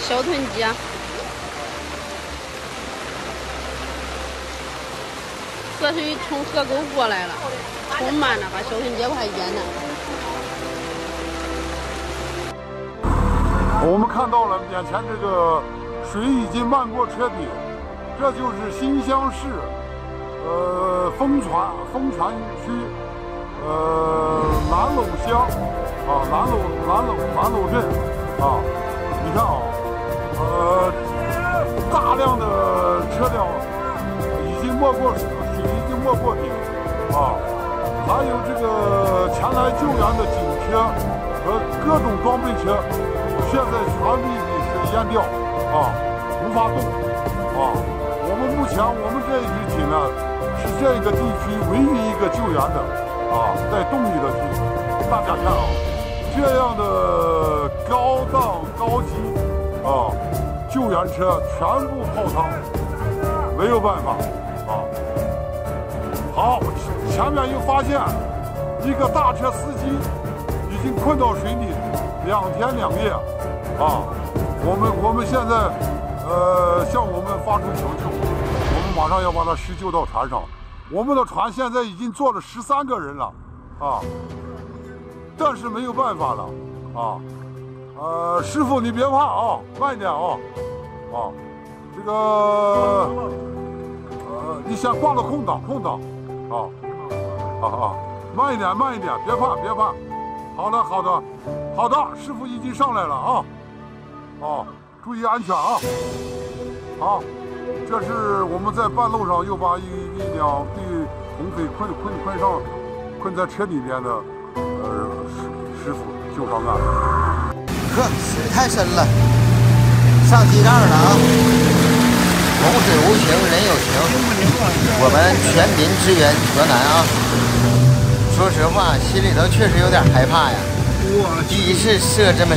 修臀机啊。这是从河沟过来了，冲慢了，把修臀机快淹了。 我们看到了眼前这个水已经漫过车顶，这就是新乡市丰泉区南陇乡南陇镇啊。你看啊，大量的车辆已经没过水已经没过顶啊，还有这个前来救援的警车和各种装备车。现在全被水淹掉啊，无法动啊！目前我们这一支艇呢，是这个地区唯一一个救援的啊带动力的艇。大家看啊，这样的高档高级啊救援车全部泡汤，没有办法啊。好，前面又发现一个大车司机已经困到水里2天2夜。啊，我们现在向我们发出求救，我们马上要把他施救到船上。我们的船现在已经坐了13个人了，啊，但是没有办法了，啊，师傅你别怕啊，慢一点啊，这个你先挂到空档，慢一点，别怕。好的，师傅已经上来了啊。注意安全啊！好，这是我们在半路上又把一辆被土匪困在车里面的师傅救上岸。 呵，水太深了，上机杠了啊！洪水无情人有情，我们全民支援河南啊！说实话，心里头确实有点害怕呀，第一次涉这么。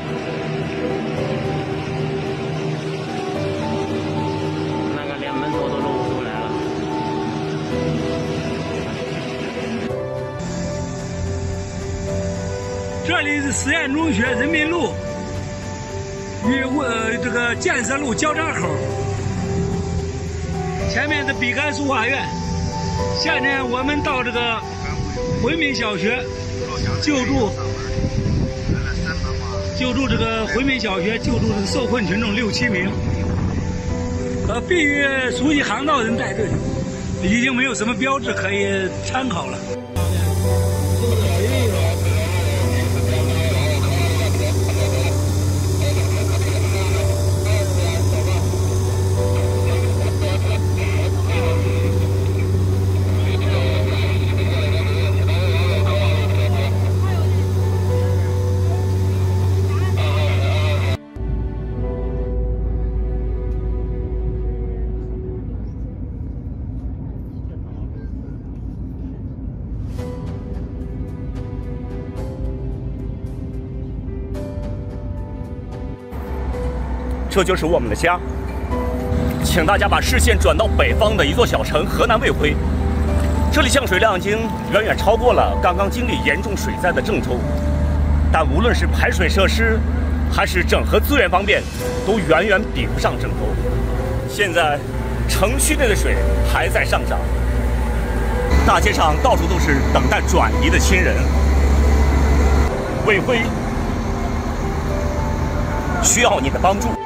这里是实验中学人民路与这个建设路交叉口，前面的比干书画院。下面我们到这个回民小学救助这个回民小学救助这个受困群众6、7名，必须熟悉航道人带队，已经没有什么标志可以参考了。 这就是我们的家，请大家把视线转到北方的一座小城河南卫辉，这里降水量已经远远超过了刚刚经历严重水灾的郑州，但无论是排水设施还是整合资源方面，都远远比不上郑州。现在城区内的水还在上涨，大街上到处都是等待转移的亲人。卫辉需要你的帮助。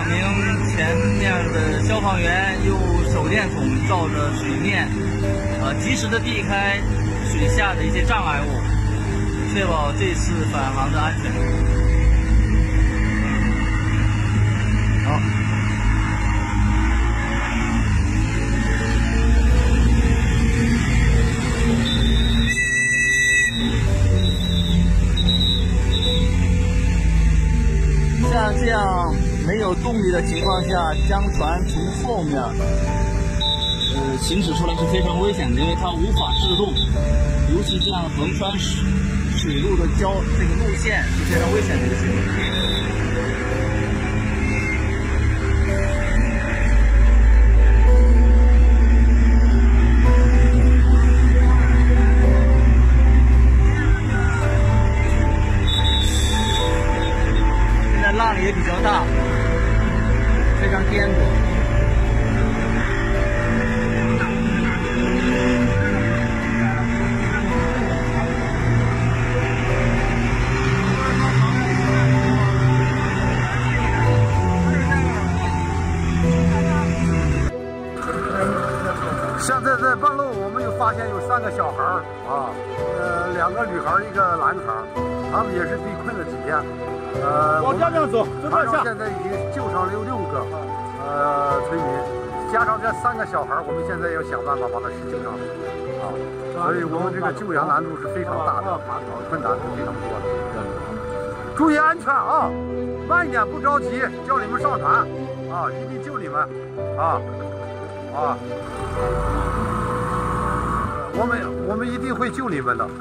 名前面的消防员用手电筒照着水面，及时的避开水下的一些障碍物，确保这次返航的安全。好。像这样没有动力的情况下，将船从后面行驶出来是非常危险的，因为它无法制动，尤其这样横穿水路的这个路线是非常危险的一个行为。浪也比较大，非常颠簸。 现在在半路，我们又发现有3个小孩儿啊，2个女孩儿，1个男孩儿，他们也是被困了几天。往这边走，船上现在已经救上6个村民，加上这3个小孩儿，我们现在要想办法把他救上来啊。所以我们这个救援难度是非常大的，困难是非常多的。注意安全啊，慢一点，不着急，叫你们上船啊，一定救你们啊。我们一定会救你们的。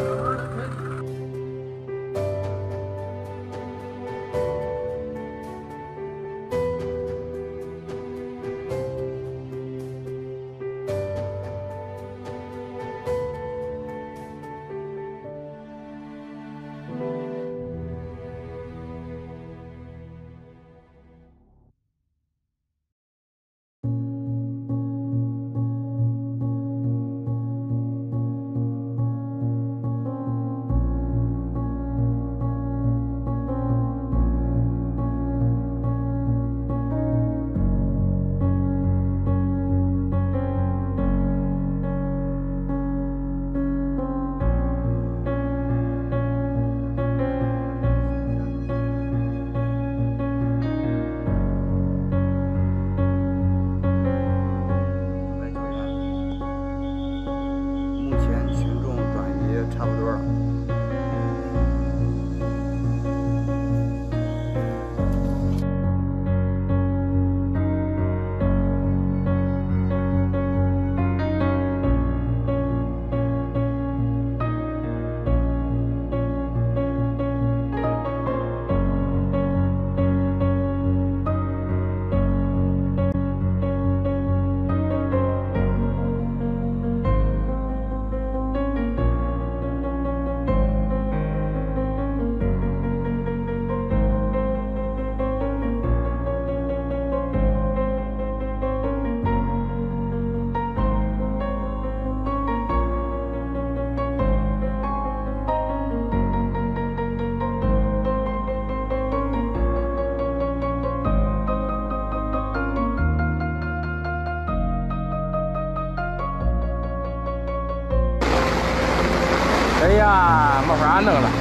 哎呀，没法弄了。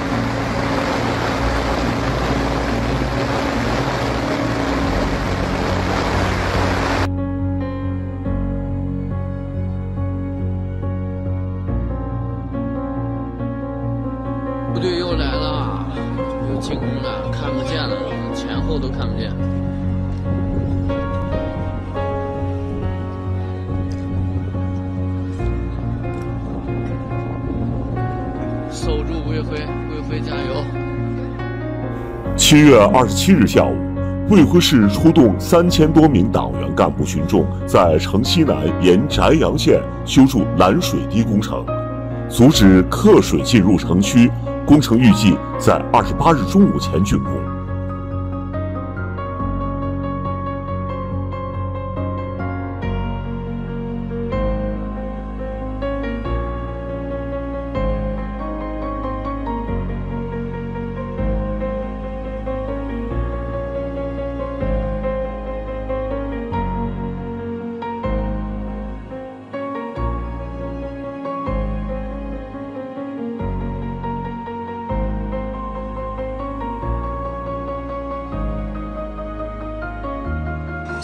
部队又来了，又进攻了，看不见了，前后都看不见。守住卫辉，卫辉加油 ！7月27日下午，卫辉市出动3000多名党员干部群众，在城西南沿翟阳线修筑拦水堤工程，阻止客水进入城区。工程预计在28日中午前竣工。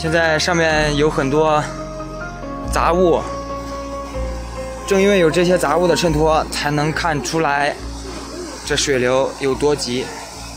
现在上面有很多杂物，正因为有这些杂物的衬托，才能看出来这水流有多急。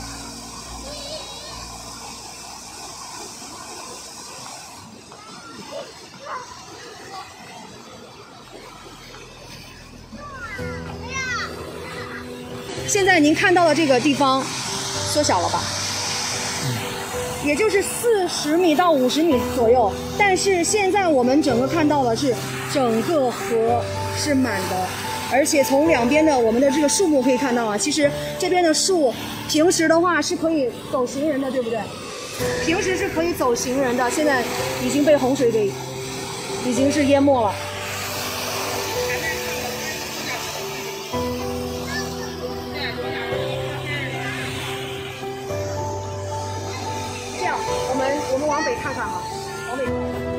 现在您看到的这个地方缩小了吧？也就是40米到50米左右。但是现在我们整个看到的是整个河是满的，而且从两边的我们的这个树木可以看到啊，其实这边的树平时的话是可以走行人的，对不对？平时是可以走行人的，现在已经被洪水给已经是淹没了。我们往北看看哈，往北看看。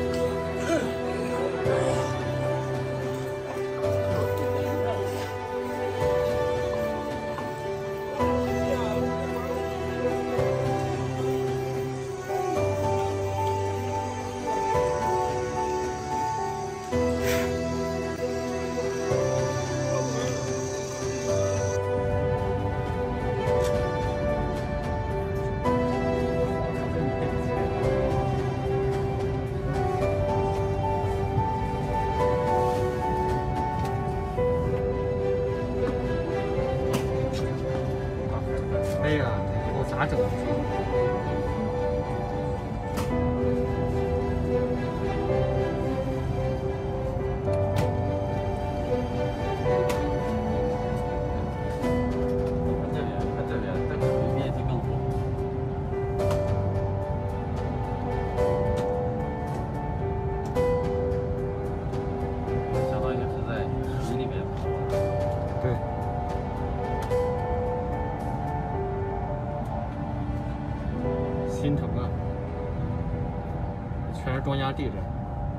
哎呀，我咋整？心疼啊！全是庄稼地这。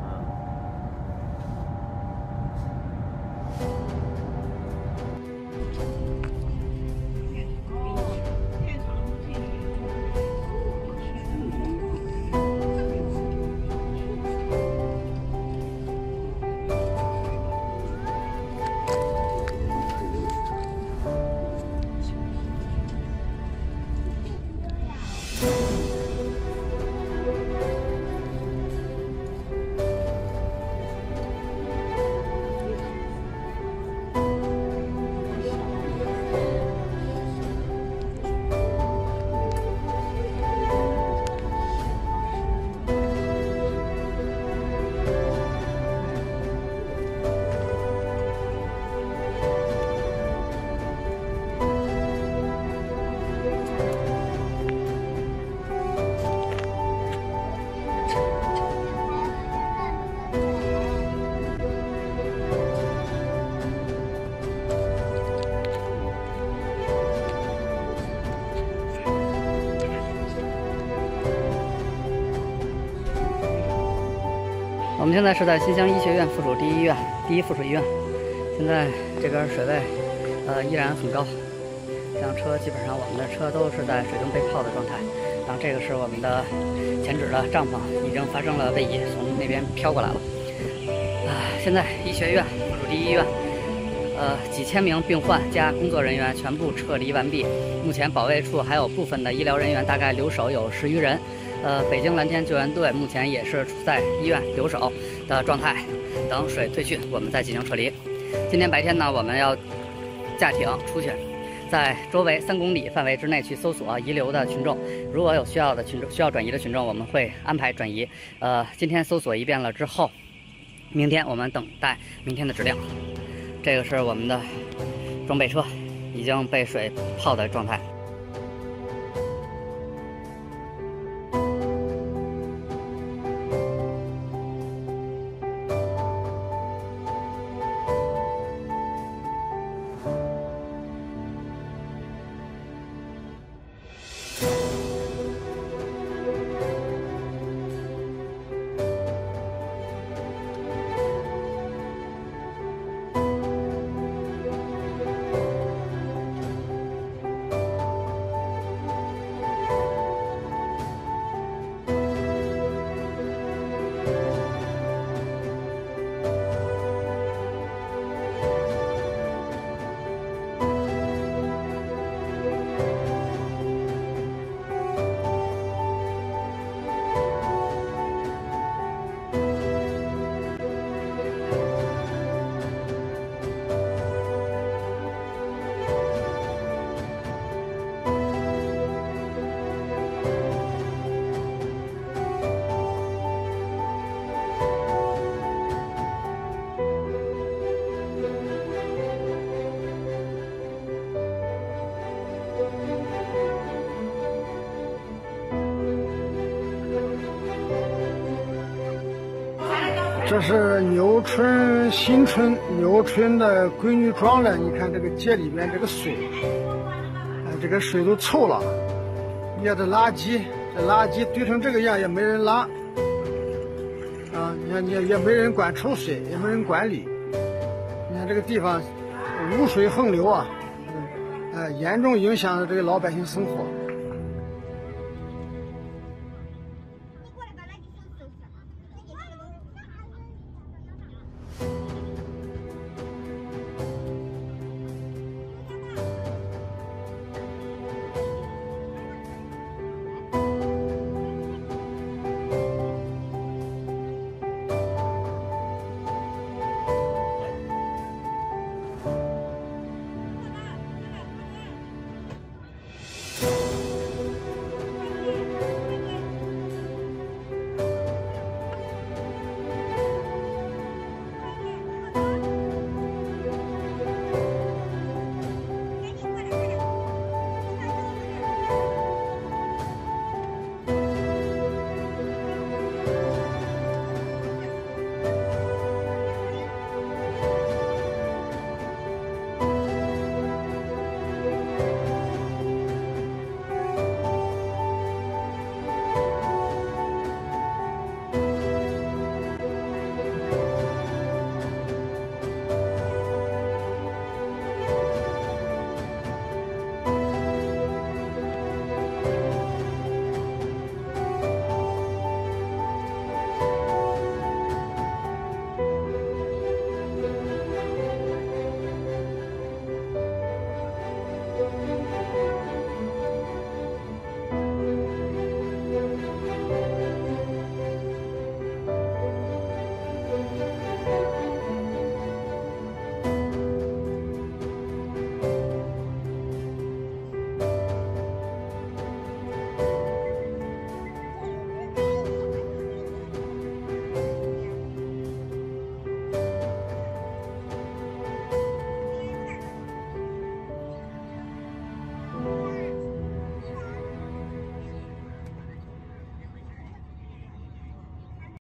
我们现在是在新乡医学院附属第一附属医院。现在这边水位，依然很高，像车基本上我们的车都是在水中被泡的状态。然后这个是我们的前址的帐篷，已经发生了位移，从那边飘过来了。现在医学院附属第一医院，几千名病患加工作人员全部撤离完毕。目前保卫处还有部分的医疗人员，大概留守有10余人。北京蓝天救援队目前也是处在医院留守的状态，等水退去，我们再进行撤离。今天白天呢，我们要驾艇出去，在周围3公里范围之内去搜索遗留的群众。如果有需要转移的群众，我们会安排转移。今天搜索一遍了之后，明天我们等待明天的指令。这个是我们的装备车，已经被水泡的状态。 这是牛村新村牛村的闺女庄了。你看这个街里边这个水，这个水都臭了。你看这垃圾，这垃圾堆成这个样也没人拉，啊，你看也没人管抽水，也没人管理。你看这个地方污水横流啊，严重影响了这个老百姓生活。